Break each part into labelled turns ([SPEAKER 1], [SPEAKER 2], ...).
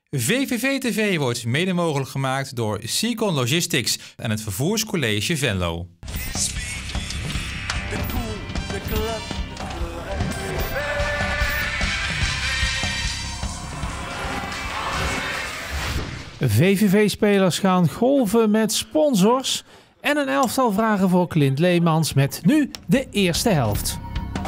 [SPEAKER 1] VVV TV wordt mede mogelijk gemaakt door Seacon Logistics en het Vervoerscollege Venlo.
[SPEAKER 2] VVV-spelers gaan golven met sponsors en een elftal vragen voor Clint Leemans met nu de eerste helft.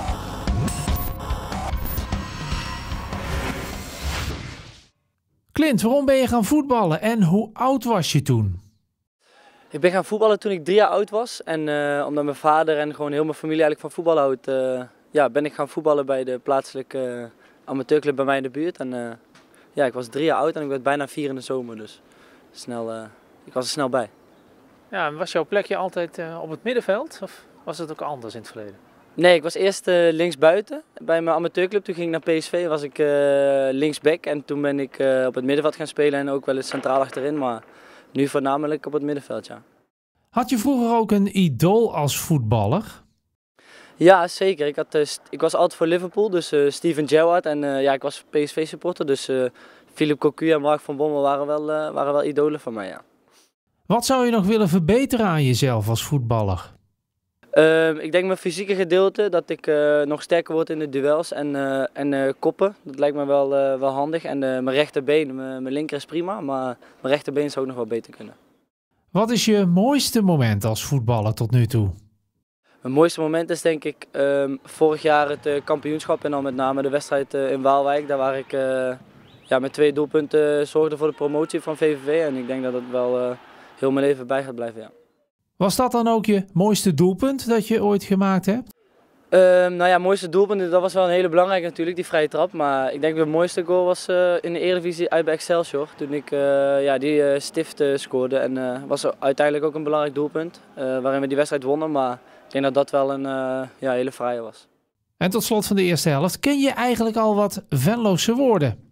[SPEAKER 2] Clint, waarom ben je gaan voetballen en hoe oud was je toen?
[SPEAKER 3] Ik ben gaan voetballen toen ik 3 jaar oud was en omdat mijn vader en gewoon heel mijn familie eigenlijk van voetbal houdt, ben ik gaan voetballen bij de plaatselijke amateurclub bij mij in de buurt. En ik was 3 jaar oud en ik werd bijna 4 in de zomer, dus ik was er snel bij.
[SPEAKER 2] Ja, en was jouw plekje altijd op het middenveld of was het ook anders in het verleden?
[SPEAKER 3] Nee, ik was eerst linksbuiten bij mijn amateurclub. Toen ging ik naar PSV, was ik linksback en toen ben ik op het middenveld gaan spelen en ook wel eens centraal achterin, maar nu voornamelijk op het middenveld, ja.
[SPEAKER 2] Had je vroeger ook een idool als voetballer?
[SPEAKER 3] Ja, zeker. Ik was altijd voor Liverpool, dus Steven Gerrard en ik was PSV supporter, dus Philippe Cocu en Mark van Bommel waren wel idolen van mij, ja.
[SPEAKER 2] Wat zou je nog willen verbeteren aan jezelf als voetballer?
[SPEAKER 3] Ik denk mijn fysieke gedeelte, dat ik nog sterker word in de duels en koppen. Dat lijkt me wel handig. En mijn rechterbeen, mijn linker is prima, maar mijn rechterbeen zou ook nog wel beter kunnen.
[SPEAKER 2] Wat is je mooiste moment als voetballer tot nu toe?
[SPEAKER 3] Mijn mooiste moment is denk ik vorig jaar het kampioenschap en dan met name de wedstrijd in Waalwijk. Daar waar ik met 2 doelpunten zorgde voor de promotie van VVV. En ik denk dat het wel heel mijn leven bij gaat blijven, ja.
[SPEAKER 2] Was dat dan ook je mooiste doelpunt dat je ooit gemaakt hebt?
[SPEAKER 3] Mooiste doelpunt, dat was wel een hele belangrijke natuurlijk, die vrije trap. Maar ik denk dat de mooiste goal was in de Eredivisie uit bij Excelsior. Toen ik die stift scoorde en was uiteindelijk ook een belangrijk doelpunt. Waarin we die wedstrijd wonnen, maar ik denk dat dat wel een hele fraaie was.
[SPEAKER 2] En tot slot van de eerste helft, ken je eigenlijk al wat Venlose woorden?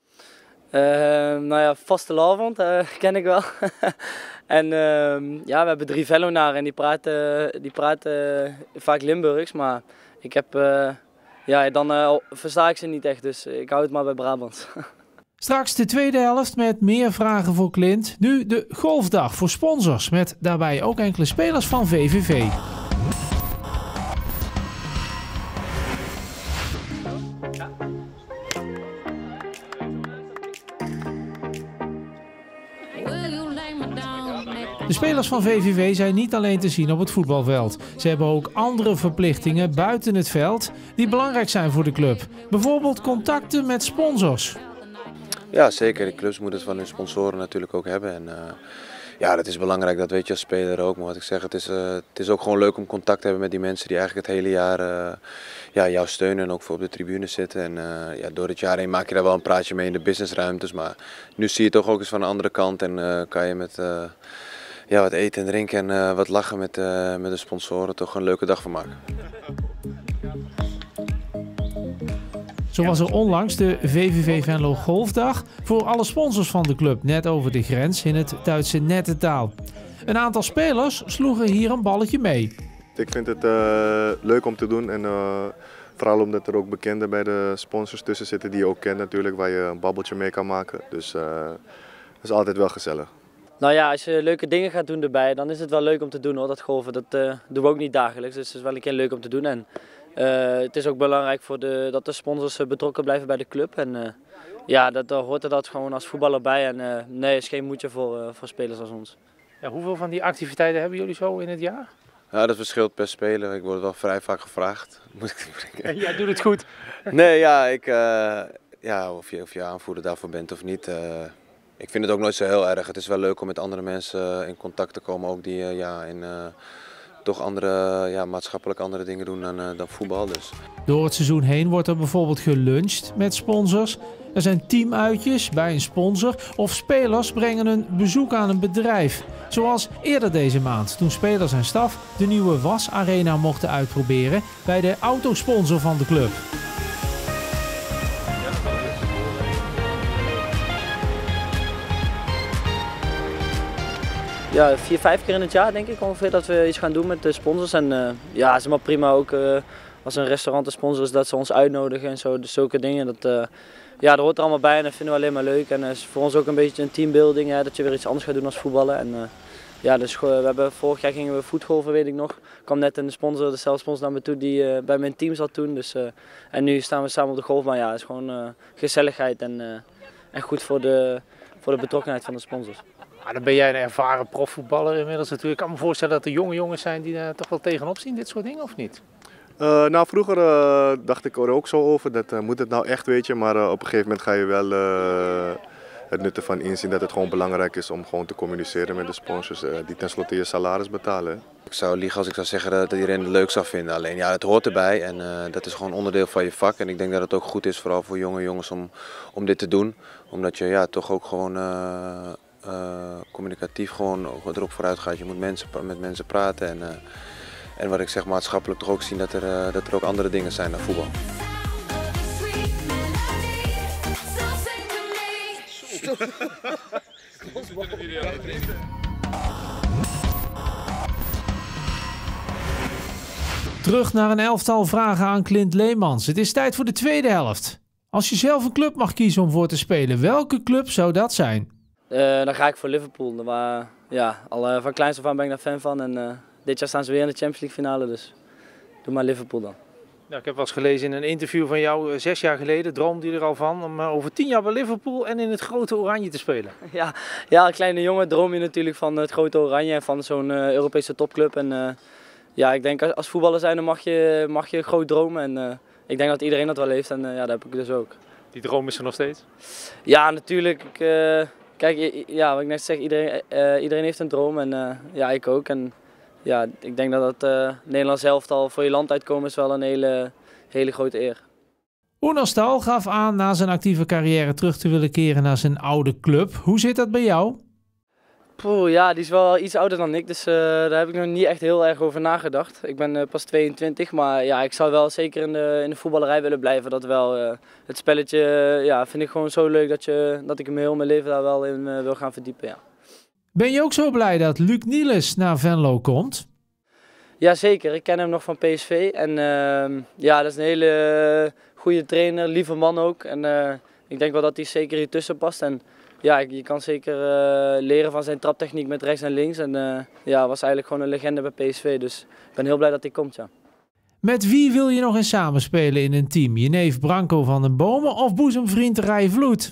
[SPEAKER 3] Vastelavond ken ik wel. En we hebben 3 Vellonaren en die praten vaak Limburgs, maar ik heb, dan versta ik ze niet echt, dus ik hou het maar bij Brabants.
[SPEAKER 2] Straks de tweede helft met meer vragen voor Clint. Nu de golfdag voor sponsors met daarbij ook enkele spelers van VVV. De spelers van VVV zijn niet alleen te zien op het voetbalveld. Ze hebben ook andere verplichtingen buiten het veld die belangrijk zijn voor de club. Bijvoorbeeld contacten met sponsors.
[SPEAKER 4] Ja, zeker. De clubs moeten het van hun sponsoren natuurlijk ook hebben. En dat is belangrijk, dat weet je als speler ook. Maar wat ik zeg, het is ook gewoon leuk om contact te hebben met die mensen die eigenlijk het hele jaar jou steunen en ook voor op de tribune zitten. En door het jaar heen maak je daar wel een praatje mee in de businessruimtes. Maar nu zie je het toch ook eens van de andere kant en kan je met wat eten en drinken en wat lachen met de sponsoren toch een leuke dag van maken.
[SPEAKER 2] Zo was er onlangs de VVV Venlo Golfdag voor alle sponsors van de club net over de grens in het Duitse Nettetaal. Een aantal spelers sloegen hier een balletje mee.
[SPEAKER 5] Ik vind het leuk om te doen en vooral omdat er ook bekenden bij de sponsors tussen zitten die je ook kent natuurlijk, waar je een babbeltje mee kan maken. Dus dat is altijd wel gezellig.
[SPEAKER 3] Nou ja, als je leuke dingen gaat doen erbij, dan is het wel leuk om te doen hoor, dat golven. Dat doen we ook niet dagelijks, dus het is wel een keer leuk om te doen. En het is ook belangrijk dat de sponsors betrokken blijven bij de club. En dat hoort er dat gewoon als voetballer bij. En nee, is geen moedje voor spelers als ons.
[SPEAKER 2] Ja, hoeveel van die activiteiten hebben jullie zo in het jaar?
[SPEAKER 4] Ja, dat verschilt per speler. Ik word wel vrij vaak gevraagd.
[SPEAKER 2] En jij doet het goed.
[SPEAKER 4] Nee, of je aanvoerder daarvoor bent of niet. Ik vind het ook nooit zo heel erg. Het is wel leuk om met andere mensen in contact te komen, ook die toch maatschappelijk andere dingen doen dan voetbal. Dus.
[SPEAKER 2] Door het seizoen heen wordt er bijvoorbeeld geluncht met sponsors. Er zijn teamuitjes bij een sponsor of spelers brengen een bezoek aan een bedrijf. Zoals eerder deze maand toen spelers en staf de nieuwe wasarena mochten uitproberen bij de autosponsor van de club.
[SPEAKER 3] Ja, 4-5 keer in het jaar denk ik ongeveer dat we iets gaan doen met de sponsors. En het is helemaal prima ook als een restaurant een sponsor is dat ze ons uitnodigen en zo. Dus zulke dingen, ja, dat hoort er allemaal bij en dat vinden we alleen maar leuk. En het is voor ons ook een beetje een teambuilding, dat je weer iets anders gaat doen als voetballen. En, ja, dus vorig jaar gingen we voetgolven, weet ik nog. Er kwam net dezelfde sponsor naar me toe die bij mijn team zat toen. Dus, en nu staan we samen op de golfbaan. Ja, het is gewoon gezelligheid en goed voor de betrokkenheid van de sponsors.
[SPEAKER 2] Ah, dan ben jij een ervaren profvoetballer inmiddels natuurlijk. Ik kan me voorstellen dat er jonge jongens zijn die daar toch wel tegenop zien, dit soort dingen, of niet?
[SPEAKER 5] Nou, vroeger dacht ik er ook zo over, dat moet het nou echt, weet je. Maar op een gegeven moment ga je wel het nut ervan inzien dat het gewoon belangrijk is om gewoon te communiceren met de sponsors die tenslotte je salaris betalen. Hè.
[SPEAKER 4] Ik zou liegen als ik zou zeggen dat iedereen het leuk zou vinden. Alleen ja, het hoort erbij en dat is gewoon onderdeel van je vak. En ik denk dat het ook goed is, vooral voor jonge jongens, om dit te doen. Omdat je ja, toch ook gewoon communicatief gewoon erop vooruit gaat. Je moet met mensen praten en wat ik zeg maatschappelijk toch ook zien dat er ook andere dingen zijn dan voetbal.
[SPEAKER 2] Terug naar een elftal vragen aan Clint Leemans. Het is tijd voor de tweede helft. Als je zelf een club mag kiezen om voor te spelen, welke club zou dat zijn?
[SPEAKER 3] Dan ga ik voor Liverpool. Maar, ja, al van kleins af aan ben ik daar fan van. En dit jaar staan ze weer in de Champions League finale, dus doe maar Liverpool dan.
[SPEAKER 2] Nou, ik heb wel eens gelezen in een interview van jou 6 jaar geleden, droomde je er al van om over 10 jaar bij Liverpool en in het grote oranje te spelen.
[SPEAKER 3] Ja, kleine jongen droom je natuurlijk van het grote oranje en van zo'n Europese topclub. En ja, ik denk als voetballer zijn dan mag je groot dromen en ik denk dat iedereen dat wel heeft en ja, dat heb ik dus ook.
[SPEAKER 2] Die droom is er nog steeds?
[SPEAKER 3] Ja, natuurlijk. Kijk, ja, wat ik net zeg, iedereen heeft een droom en ja, ik ook. En ja, ik denk dat het Nederlands elftal voor je land uitkomen is wel een hele grote eer.
[SPEAKER 2] Oenar Stal gaf aan na zijn actieve carrière terug te willen keren naar zijn oude club. Hoe zit dat bij jou?
[SPEAKER 3] Ja, die is wel iets ouder dan ik, dus daar heb ik nog niet echt heel erg over nagedacht. Ik ben pas 22, maar ja, ik zou wel zeker in de voetballerij willen blijven. Dat wel, het spelletje ja, vind ik gewoon zo leuk dat ik me heel mijn leven daar wel in wil gaan verdiepen. Ja.
[SPEAKER 2] Ben je ook zo blij dat Luc Niels naar Venlo komt?
[SPEAKER 3] Jazeker, ik ken hem nog van PSV en ja, dat is een hele goede trainer, lieve man ook. En ik denk wel dat hij zeker hier tussen past. En ja, je kan zeker leren van zijn traptechniek met rechts en links. En ja, was eigenlijk gewoon een legende bij PSV, dus ik ben heel blij dat hij komt, ja.
[SPEAKER 2] Met wie wil je nog eens samenspelen in een team? Je neef Branko van den Bomen of boezemvriend Rai Vloed?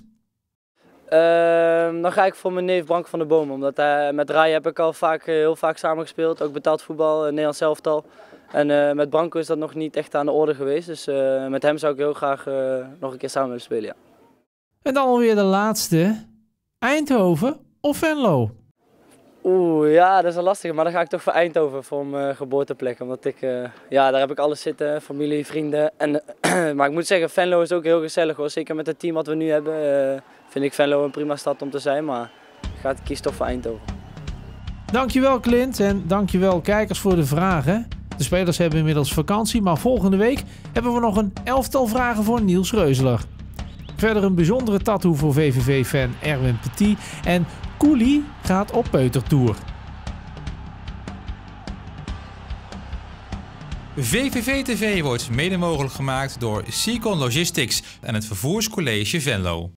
[SPEAKER 3] Dan ga ik voor mijn neef Branko van den Bomen, omdat met Rai heb ik al heel vaak samengespeeld, ook betaald voetbal, Nederlands elftal. En met Branko is dat nog niet echt aan de orde geweest, dus met hem zou ik heel graag nog een keer samen willen spelen, ja.
[SPEAKER 2] En dan alweer de laatste. Eindhoven of Venlo?
[SPEAKER 3] Ja, dat is een lastige, maar dan ga ik toch voor Eindhoven, voor mijn geboorteplek. Omdat ja, daar heb ik alles zitten, familie, vrienden. En, maar ik moet zeggen, Venlo is ook heel gezellig hoor. Zeker met het team wat we nu hebben, vind ik Venlo een prima stad om te zijn. Maar ik kies toch voor Eindhoven.
[SPEAKER 2] Dankjewel Clint en dankjewel kijkers voor de vragen. De spelers hebben inmiddels vakantie, maar volgende week hebben we nog een elftal vragen voor Niels Reuseler. Verder een bijzondere tattoo voor VVV-fan Erwin Petit en Koelie gaat op peutertour.
[SPEAKER 1] VVV TV wordt mede mogelijk gemaakt door Seacon Logistics en het Vervoerscollege Venlo.